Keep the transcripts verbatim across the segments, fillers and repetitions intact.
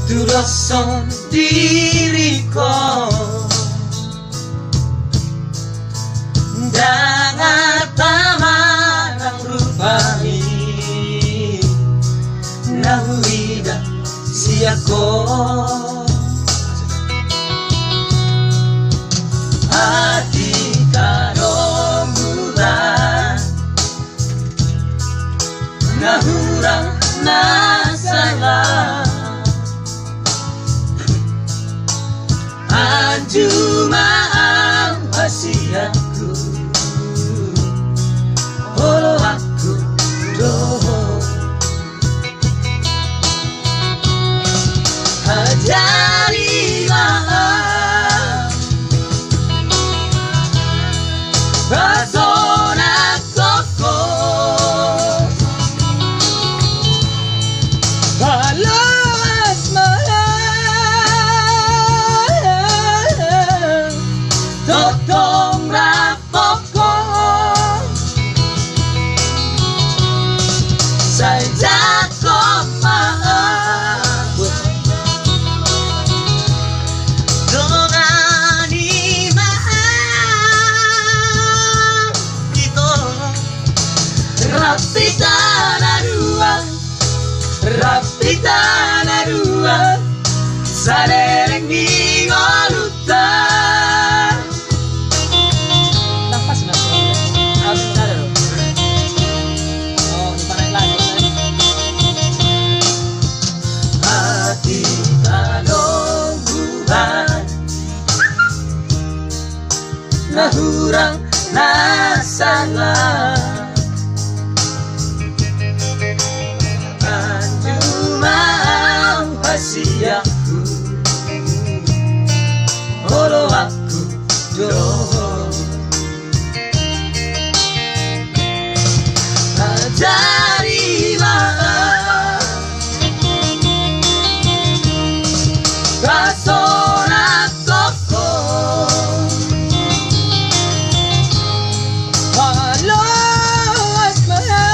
Tuloson diriku dengan tamanang rupani nahuida siako hati karong bulan nahurang nasalah Anjuma ang wasiatku Olo aku doho Hajarilah Persona koko Halo asmara Totong rapoko Saja kau maaf Dengan iman Itu Rapita narua Rapita narua Sarereng ngoluta Hati kalong bulan Nahurang nasalah Anjuma ang wasiatku Olo aku doho Hajarilah Persona koko Halo asmara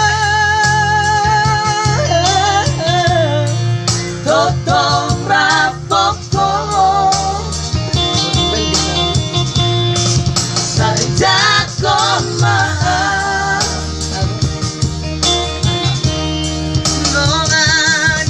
Totong rapoko Saja kau maaf Dengan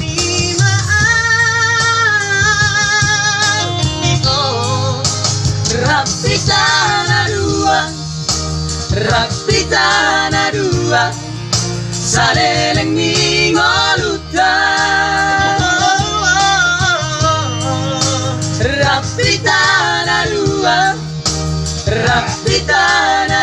iman Itu Rapita narua Rapita narua Sareleng ngoluta Rapita narua Rapita narua